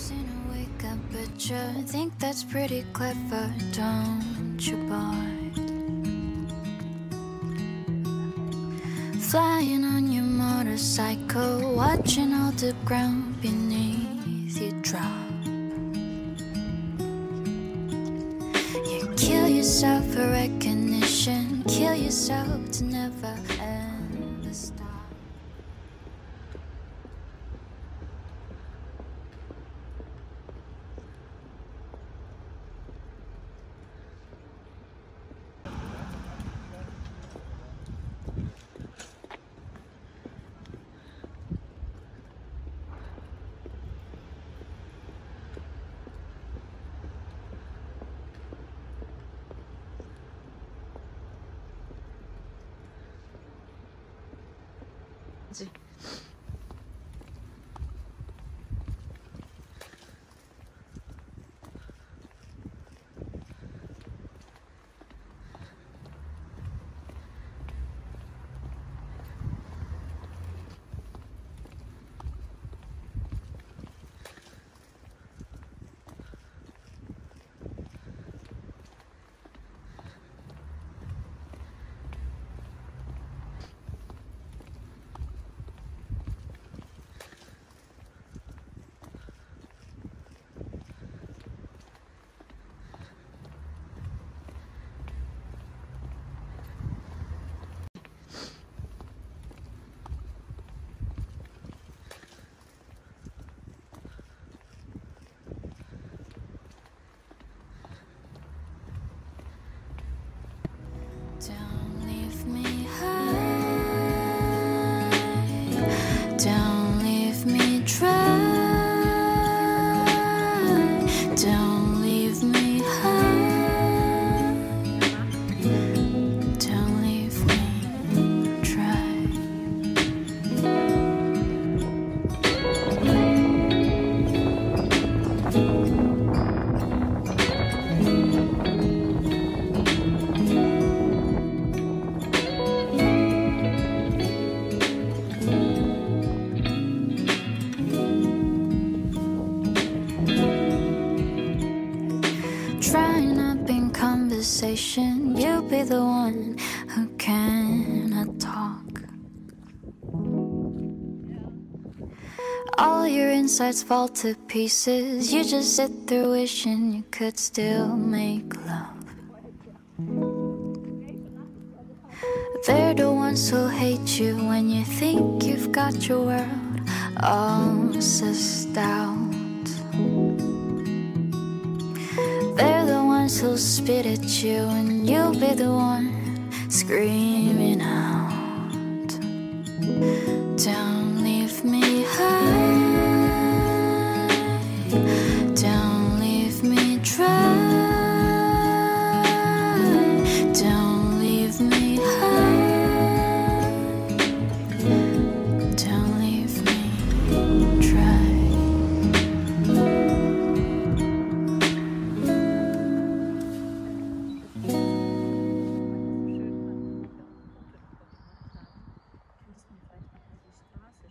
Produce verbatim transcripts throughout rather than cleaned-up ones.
Seen her wake up picture, think that's pretty clever, don't you, boy? Flying on your motorcycle, watching all the ground beneath you drop. You kill yourself for recognition, kill yourself to never ever stop. Don't leave me high, don't leave me dry, don't leave me high, don't leave me dry. Trying up in conversation, you'll be the one who cannot talk. All your insides fall to pieces, you just sit there wishing you could still make love. They're the ones who hate you when you think you've got your world all sussed out. They're the ones who'll spit at you and you'll be the one screaming out. Don't leave me high, don't leave me dry, don't leave me high, don't leave me dry. Straße.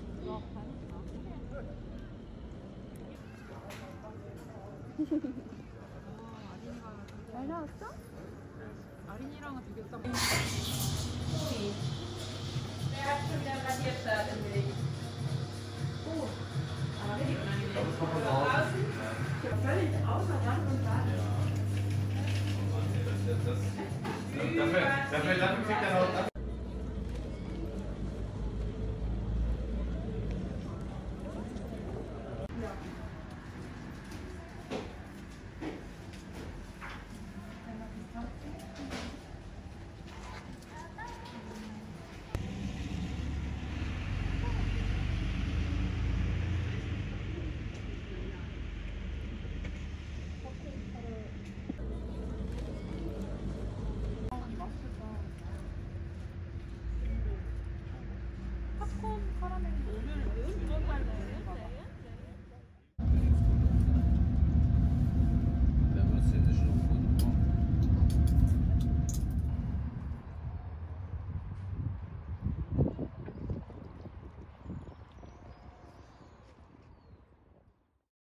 잘 나왔어? 아린이랑은 되게 딱. Dafür, dafür, dafür kriegt er noch, dafür